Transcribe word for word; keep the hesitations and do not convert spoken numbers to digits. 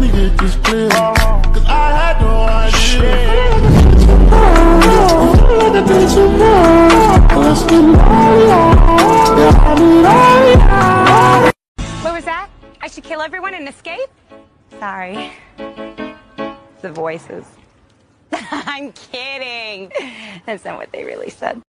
me get this clear, cause I had no idea. What was that? I should kill everyone and escape? Sorry. The voices. I'm kidding. That's not what they really said.